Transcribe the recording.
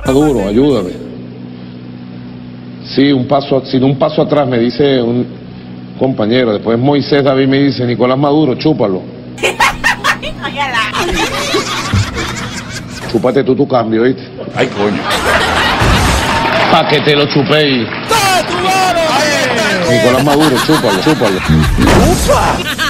Maduro, ayúdame. Sí, un paso atrás, me dice un compañero. Después Moisés David me dice, Nicolás Maduro, chúpalo. Chúpate tú tu cambio, ¿viste? Ay, coño. Pa' que te lo chupéis. Nicolás Maduro, chúpalo, chúpalo. ¡Ufa!